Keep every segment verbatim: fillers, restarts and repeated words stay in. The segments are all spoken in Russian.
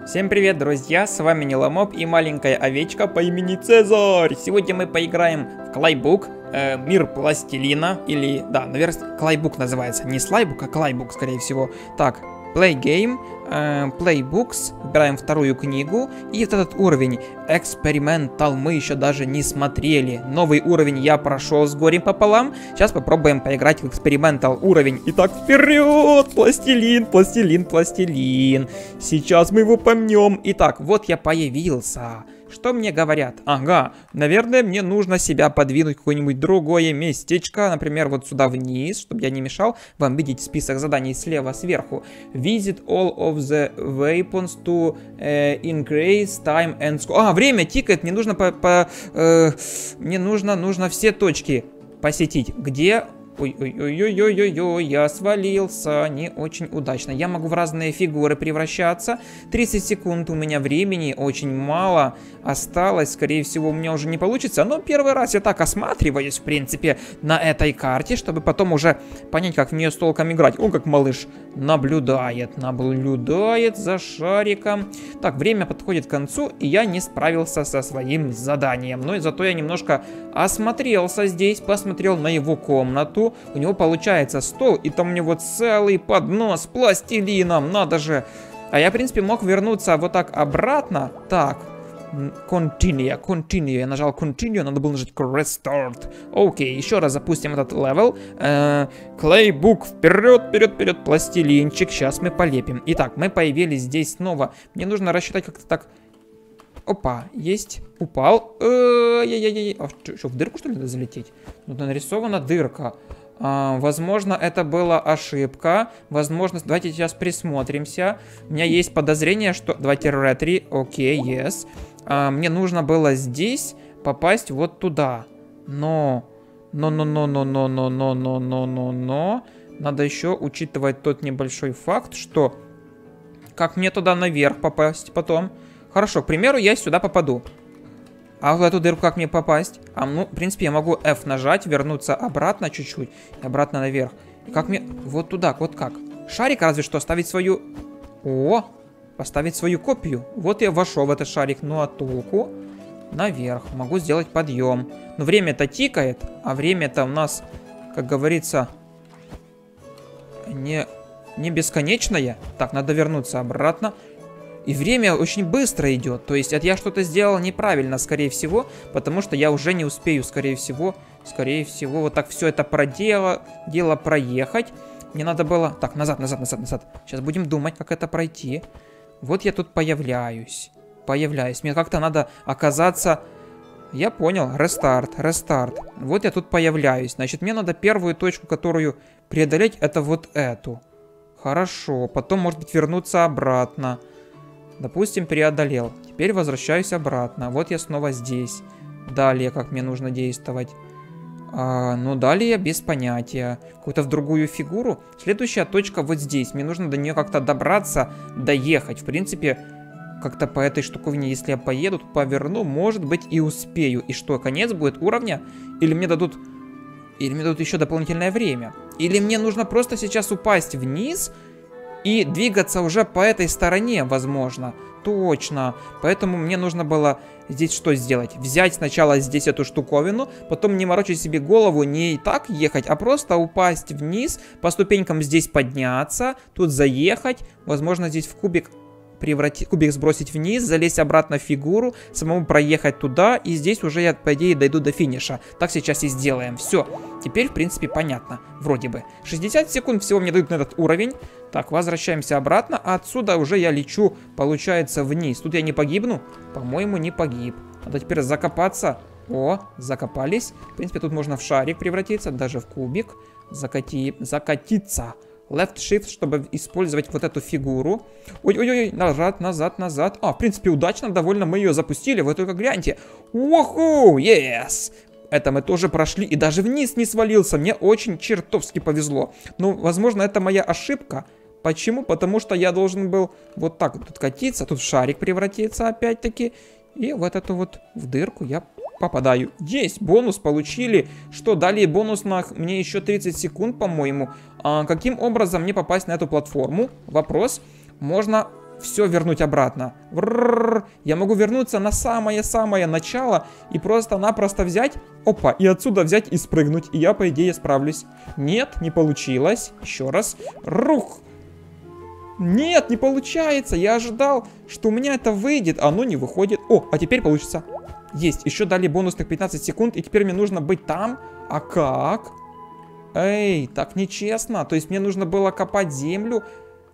Всем привет, друзья, с вами Ниломоб и маленькая овечка по имени Цезарь. Сегодня мы поиграем в Клайбук, э, мир пластилина, или, да, наверное, Клайбук называется, не Слайбук, а Клайбук, скорее всего. Так, Play Game, э, Play Books, выбираем вторую книгу, и вот этот уровень Experimental мы еще даже не смотрели. Новый уровень я прошел с горем пополам, сейчас попробуем поиграть в Experimental уровень. Итак, вперед! Пластилин, пластилин, пластилин. Сейчас мы его помнем. Итак, вот я появился. Что мне говорят? Ага, наверное, мне нужно себя подвинуть в какое-нибудь другое местечко. Например, вот сюда вниз, чтобы я не мешал вам видеть список заданий слева сверху. Visit all of the weapons to uh, increase time and score. А, время тикает, мне нужно по... по э, мне нужно, нужно все точки посетить. Где... Ой-ой-ой-ой-ой-ой, я свалился не очень удачно. Я могу в разные фигуры превращаться. тридцать секунд у меня времени, очень мало осталось. Скорее всего, у меня уже не получится. Но первый раз я так осматриваюсь, в принципе, на этой карте, чтобы потом уже понять, как в нее с толком играть. О, как малыш наблюдает, наблюдает за шариком. Так, время подходит к концу, и я не справился со своим заданием. Но зато я немножко осмотрелся здесь, посмотрел на его комнату. У него получается стол, и там у него целый поднос с пластилином, надо же. А я, в принципе, мог вернуться вот так обратно. Так, continue, continue, я нажал continue, надо было нажать restart. Окей, еще раз запустим этот левел. Клейбук, вперед, вперед, вперед, пластилинчик, сейчас мы полепим. Итак, мы появились здесь снова. Мне нужно рассчитать как-то так. Опа, есть, упал. Ай-яй-яй-яй. А что, в дырку, что ли, надо залететь? Тут нарисована дырка. А, возможно, это была ошибка. Возможно, давайте сейчас присмотримся. У меня есть подозрение, что... Давайте ретри. Окей, yes. А, мне нужно было здесь попасть вот туда. Но... Но-но-но-но-но-но-но-но-но-но. Надо еще учитывать тот небольшой факт, что... Как мне туда наверх попасть потом? Хорошо, к примеру, я сюда попаду. А в эту дырку как мне попасть? А, ну, в принципе, я могу F нажать, вернуться обратно чуть-чуть. И обратно наверх. И как мне... Вот туда, вот как? Шарик разве что оставить свою... О! Поставить свою копию. Вот я вошел в этот шарик. Ну, а толку? Наверх. Могу сделать подъем. Но время-то тикает. А время-то у нас, как говорится... Не... Не бесконечное. Так, надо вернуться обратно. И время очень быстро идет. То есть это я что-то сделал неправильно, скорее всего. Потому что я уже не успею, скорее всего. Скорее всего, вот так все это продело, дело проехать. Мне надо было... Так, назад, назад, назад, назад. Сейчас будем думать, как это пройти. Вот я тут появляюсь. Появляюсь. Мне как-то надо оказаться... Я понял. Рестарт, рестарт. Вот я тут появляюсь. Значит, мне надо первую точку, которую преодолеть, это вот эту. Хорошо. Потом, может быть, вернуться обратно. Допустим, преодолел. Теперь возвращаюсь обратно. Вот я снова здесь. Далее, как мне нужно действовать? А, ну, далее без понятия. Какую-то в другую фигуру. Следующая точка вот здесь. Мне нужно до нее как-то добраться, доехать. В принципе, как-то по этой штуковине, если я поеду, то поверну, может быть, и успею. И что, конец будет уровня? Или мне дадут... Или мне дадут еще дополнительное время? Или мне нужно просто сейчас упасть вниз... И двигаться уже по этой стороне, возможно. Точно. Поэтому мне нужно было здесь что сделать? Взять сначала здесь эту штуковину, потом не морочить себе голову, не так ехать, а просто упасть вниз, по ступенькам здесь подняться, тут заехать, возможно, здесь в кубик превратить, кубик сбросить вниз, залезть обратно в фигуру, самому проехать туда, и здесь уже я, по идее, дойду до финиша. Так сейчас и сделаем. Все. Теперь, в принципе, понятно. Вроде бы. шестьдесят секунд всего мне дают на этот уровень. Так, возвращаемся обратно. А отсюда уже я лечу, получается, вниз. Тут я не погибну? По-моему, не погиб. Надо теперь закопаться. О, закопались. В принципе, тут можно в шарик превратиться, даже в кубик. Закати... Закатиться. Left Shift, чтобы использовать вот эту фигуру. Ой-ой-ой, назад, назад, назад. А, в принципе, удачно довольно мы ее запустили. Вы только гляньте. Уху, yes! Это мы тоже прошли и даже вниз не свалился. Мне очень чертовски повезло. Ну, возможно, это моя ошибка. Почему? Потому что я должен был вот так вот тут катиться, тут в шарик превратиться опять-таки. И вот эту вот в дырку я попадаю. Есть, бонус получили. Что, далее бонус на мне еще тридцать секунд, по-моему. А каким образом мне попасть на эту платформу? Вопрос. Можно все вернуть обратно. Врррр. Я могу вернуться на самое-самое начало и просто-напросто взять, опа, и отсюда взять и спрыгнуть. И я, по идее, справлюсь. Нет, не получилось. Еще раз. Рух. Нет, не получается. Я ожидал, что у меня это выйдет, а оно не выходит. О, а теперь получится. Есть. Еще дали бонусных пятнадцать секунд, и теперь мне нужно быть там. А как? Эй, так нечестно. То есть мне нужно было копать землю.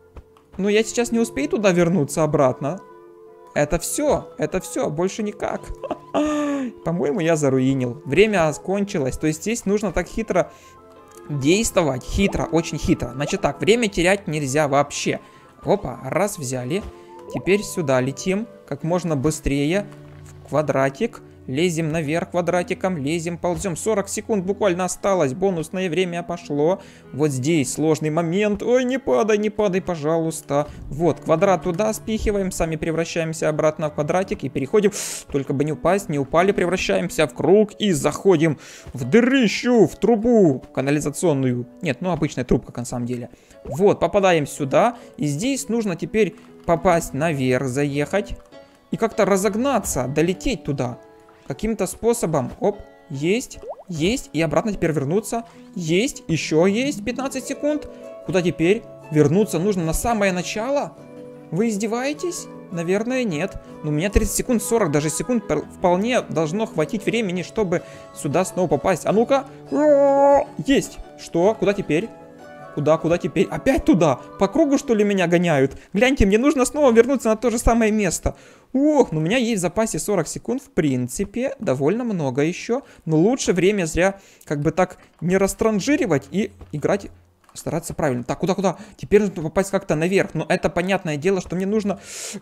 Но я сейчас не успею туда вернуться обратно. Это все. Это все. Больше никак. По-моему, я заруинил. Время кончилось. То есть здесь нужно так хитро действовать. Хитро, очень хитро. Значит так, время терять нельзя вообще. Опа, раз взяли. Теперь сюда летим. Как можно быстрее. В квадратик. Лезем наверх квадратиком, лезем, ползем. сорок секунд буквально осталось, бонусное время пошло. Вот здесь сложный момент. Ой, не падай, не падай, пожалуйста. Вот, квадрат туда спихиваем, сами превращаемся обратно в квадратик и переходим. Только бы не упасть, не упали, превращаемся в круг и заходим в дырищу, в трубу канализационную. Нет, ну обычная трубка на самом деле. Вот, попадаем сюда, и здесь нужно теперь попасть наверх, заехать и как-то разогнаться, долететь туда. Каким-то способом. Оп, есть, есть. И обратно теперь вернуться. Есть, еще есть. пятнадцать секунд. Куда теперь? Вернуться нужно на самое начало? Вы издеваетесь? Наверное, нет. Но у меня тридцать секунд, сорок даже секунд вполне должно хватить времени, чтобы сюда снова попасть. А ну-ка. Есть. Что? Куда теперь? Куда, куда теперь? Опять туда? По кругу, что ли, меня гоняют? Гляньте, мне нужно снова вернуться на то же самое место. Ох, ну у меня есть в запасе сорок секунд, в принципе, довольно много еще. Но лучше время зря как бы так не растранжиривать и играть, стараться правильно. Так, куда, куда? Теперь нужно попасть как-то наверх. Но это понятное дело, что мне нужно...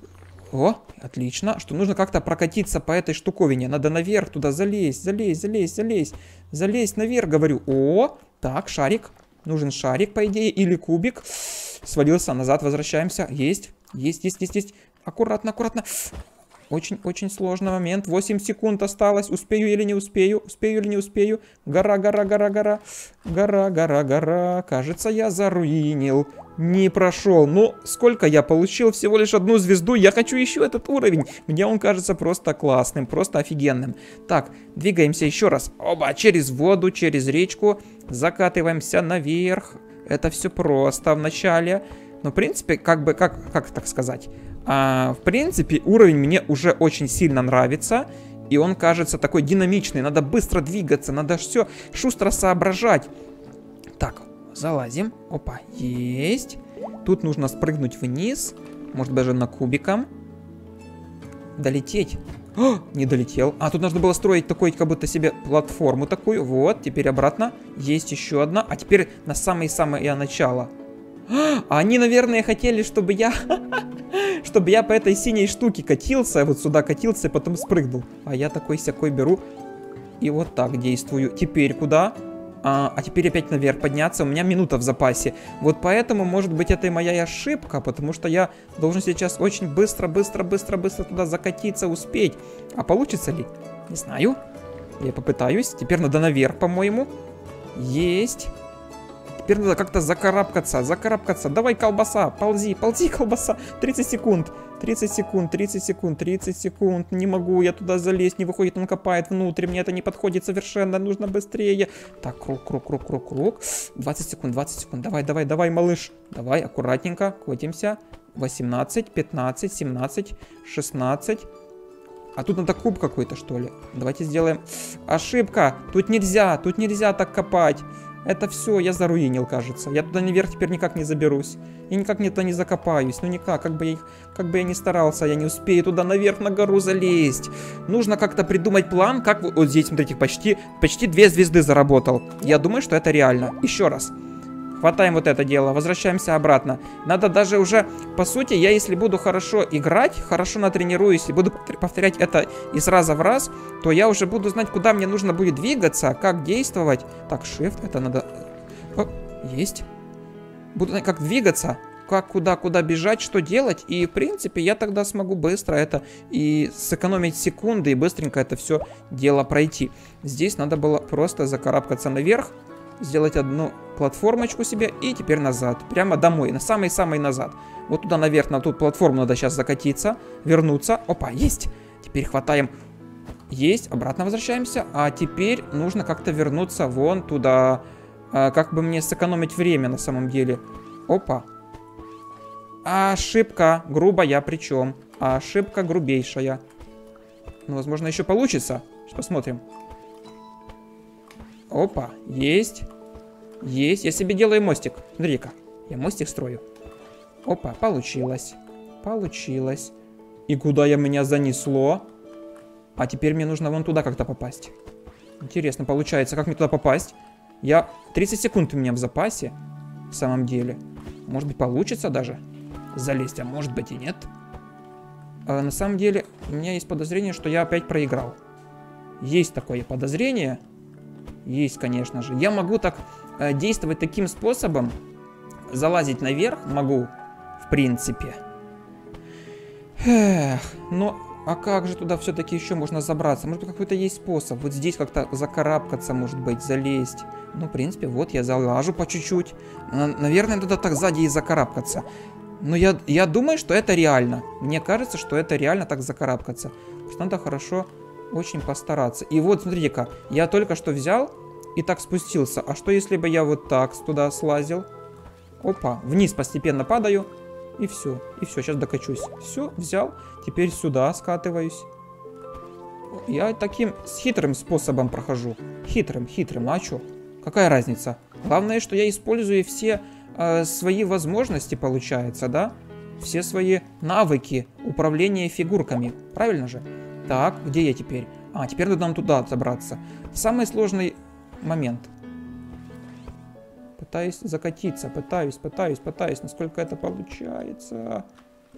О, отлично, что нужно как-то прокатиться по этой штуковине. Надо наверх туда залезть, залезть, залезть, залезть. Залезть наверх, говорю. О, так, шарик. Нужен шарик, по идее, или кубик. Свалился, назад возвращаемся. Есть, есть, есть, есть, есть. Аккуратно, аккуратно. Очень-очень сложный момент. восемь секунд осталось. Успею или не успею? Успею или не успею? Гора, гора, гора, гора. Гора, гора, гора. Кажется, я заруинил. Не прошел. Ну, сколько я получил? Всего лишь одну звезду. Я хочу еще этот уровень. Мне он кажется просто классным, просто офигенным. Так, двигаемся еще раз. Оба, через воду, через речку. Закатываемся наверх. Это все просто в начале. Но, в принципе, как бы, как, как так сказать... А, в принципе, уровень мне уже очень сильно нравится. И он кажется такой динамичный. Надо быстро двигаться, надо все шустро соображать. Так, залазим. Опа, есть. Тут нужно спрыгнуть вниз. Может, даже на кубиком. Долететь. О, не долетел. А, тут нужно было строить такой, как будто себе платформу такую. Вот, теперь обратно. Есть еще одна. А теперь на самое-самое начало. А они, наверное, хотели, чтобы я... Чтобы я по этой синей штуке катился, вот сюда катился и потом спрыгнул. А я такой-сякой беру и вот так действую. Теперь куда? А, а теперь опять наверх подняться. У меня минута в запасе. Вот поэтому, может быть, это и моя ошибка, потому что я должен сейчас очень быстро, быстро, быстро, быстро туда закатиться, успеть. А получится ли? Не знаю. Я попытаюсь. Теперь надо наверх, по-моему. Есть. Теперь надо как-то закарабкаться, закарабкаться. Давай, колбаса, ползи, ползи, колбаса. тридцать секунд, тридцать секунд, тридцать секунд, тридцать секунд. Не могу я туда залезть, не выходит, он копает внутрь. Мне это не подходит совершенно, нужно быстрее. Так, круг, круг, круг, круг, круг. двадцать секунд, двадцать секунд. Давай, давай, давай, малыш. Давай, аккуратненько, катимся. восемнадцать, пятнадцать, семнадцать, шестнадцать. А тут надо куб какой-то, что ли? Давайте сделаем... Ошибка! Тут нельзя, тут нельзя так копать. Это все, я заруинил, кажется. Я туда наверх теперь никак не заберусь. Я никак туда не закопаюсь. Ну никак, как бы, я, как бы я ни старался, я не успею туда наверх на гору залезть. Нужно как-то придумать план, как... Вот здесь, смотрите, почти, почти две звезды заработал. Я думаю, что это реально. Еще раз. Хватаем вот это дело, возвращаемся обратно. Надо даже уже, по сути, я если буду хорошо играть, хорошо натренируюсь и буду повторять это из раза в раз, то я уже буду знать, куда мне нужно будет двигаться, как действовать. Так, shift, это надо... О, есть. Буду знать, как двигаться, как куда, куда бежать, что делать. И, в принципе, я тогда смогу быстро это и сэкономить секунды, и быстренько это все дело пройти. Здесь надо было просто закарабкаться наверх. сделать одну платформочку себе и теперь назад. Прямо домой, на самый-самый назад. Вот туда наверх, на ту платформу надо сейчас закатиться, вернуться. Опа, есть! Теперь хватаем. Есть, обратно возвращаемся. А теперь нужно как-то вернуться вон туда. А, как бы мне сэкономить время на самом деле. Опа. Ошибка грубая причем. Ошибка грубейшая. Ну, возможно, еще получится. Сейчас посмотрим. Опа, есть. Есть. Я себе делаю мостик. Смотри-ка, я мостик строю. Опа, получилось. Получилось. И куда я меня занесло? А теперь мне нужно вон туда как-то попасть. Интересно, получается, как мне туда попасть? Я... тридцать секунд у меня в запасе. В самом деле. Может быть, получится даже залезть, а может быть и нет. А на самом деле, у меня есть подозрение, что я опять проиграл. Есть такое подозрение. Есть, конечно же. Я могу так э, действовать таким способом. Залазить наверх могу, в принципе. Эх, но... А как же туда все-таки еще можно забраться? Может быть, какой-то есть способ. Вот здесь как-то закарабкаться, может быть, залезть. Ну, в принципе, вот я залажу по чуть-чуть. Наверное, туда так сзади и закарабкаться. Но я, я думаю, что это реально. Мне кажется, что это реально так закарабкаться. Надо хорошо очень постараться. И вот, смотрите-ка, я только что взял и так спустился. А что, если бы я вот так туда слазил? Опа, вниз постепенно падаю. И все, и все, сейчас докачусь. Все, взял, теперь сюда скатываюсь. Я таким с хитрым способом прохожу. Хитрым, хитрым, а что? Какая разница? Главное, что я использую все э, свои возможности, получается, да? Все свои навыки управления фигурками. Правильно же? Так, где я теперь? А, теперь надо нам туда забраться. Самый сложный момент. Пытаюсь закатиться, пытаюсь, пытаюсь, пытаюсь, насколько это получается.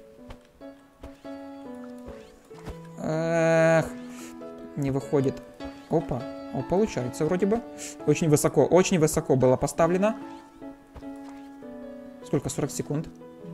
Эх, не выходит. Опа, о, получается вроде бы. Очень высоко, очень высоко было поставлено. Сколько? сорок секунд.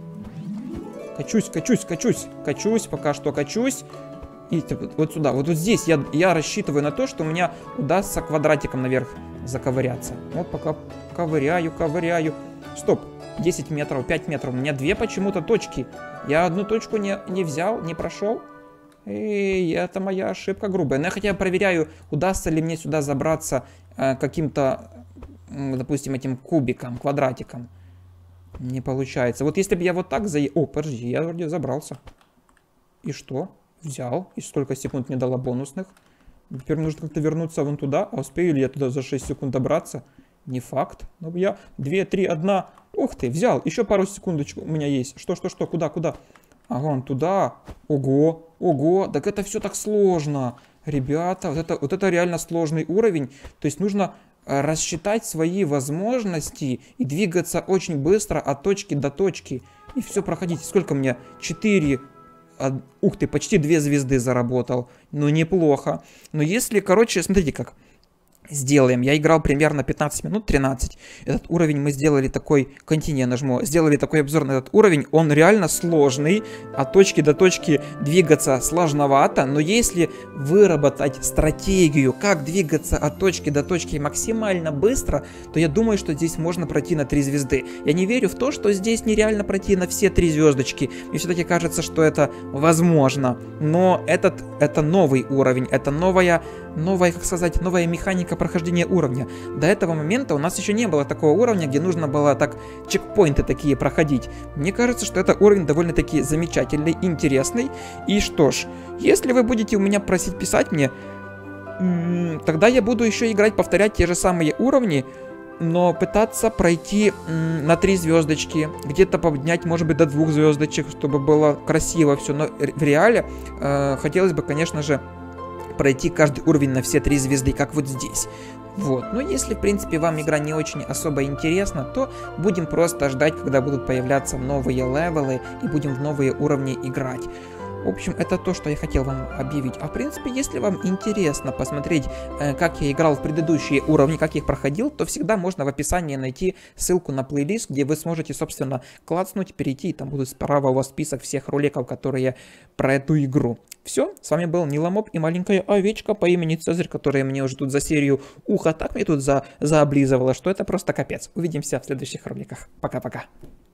Качусь, качусь, качусь, качусь, пока что качусь. И вот сюда, вот, вот здесь я, я рассчитываю на то, что у меня удастся квадратиком наверх заковыряться. Вот пока ковыряю, ковыряю. Стоп, десять метров, пять метров. У меня две почему-то точки. Я одну точку не, не взял, не прошел. И это моя ошибка грубая. Но я хотя бы проверяю, удастся ли мне сюда забраться э, каким-то, э, допустим, этим кубиком, квадратиком. Не получается. Вот если бы я вот так за... О, подожди, я вроде забрался. И что? Взял. И сколько секунд мне дало бонусных? Теперь нужно как-то вернуться вон туда. А успею ли я туда за шесть секунд добраться? Не факт. Но я два, три, один. Ух ты, взял. Еще пару секундочек у меня есть. Что, что, что? Куда, куда? А вон туда. Ого, ого. Так это все так сложно. Ребята, вот это, вот это реально сложный уровень. То есть нужно рассчитать свои возможности и двигаться очень быстро от точки до точки. И все проходить. Сколько мне? четыре. А, ух ты, почти две звезды заработал. Ну, неплохо. Но если, короче, смотрите как. Сделаем. Я играл примерно пятнадцать минут, тринадцать. Этот уровень мы сделали такой... Континент нажму. Сделали такой обзор на этот уровень. Он реально сложный. От точки до точки двигаться сложновато. Но если выработать стратегию, как двигаться от точки до точки максимально быстро, то я думаю, что здесь можно пройти на три звезды. Я не верю в то, что здесь нереально пройти на все три звездочки. Мне все-таки кажется, что это возможно. Но этот, это новый уровень. Это новая, новая, как сказать, новая механика прохождения уровня. До этого момента у нас еще не было такого уровня, где нужно было так чекпоинты такие проходить. Мне кажется, что это уровень довольно-таки замечательный, интересный. И что ж, если вы будете у меня просить писать мне, тогда я буду еще играть, повторять те же самые уровни, но пытаться пройти на три звездочки, где-то поднять, может быть, до двух звездочек, чтобы было красиво все. Но в реале э, хотелось бы, конечно же, пройти каждый уровень на все три звезды, как вот здесь. Вот. Но если, в принципе, вам игра не очень особо интересна, то будем просто ждать, когда будут появляться новые левелы и будем в новые уровни играть. В общем, это то, что я хотел вам объявить. А в принципе, если вам интересно посмотреть, э, как я играл в предыдущие уровни, как я их проходил, то всегда можно в описании найти ссылку на плейлист, где вы сможете, собственно, клацнуть, перейти, и там будет справа у вас список всех роликов, которые про эту игру. Все, с вами был Ниламоп и маленькая овечка по имени Цезарь, которая мне уже тут за серию ухо так мне тут за, заоблизывала, что это просто капец. Увидимся в следующих роликах. Пока-пока.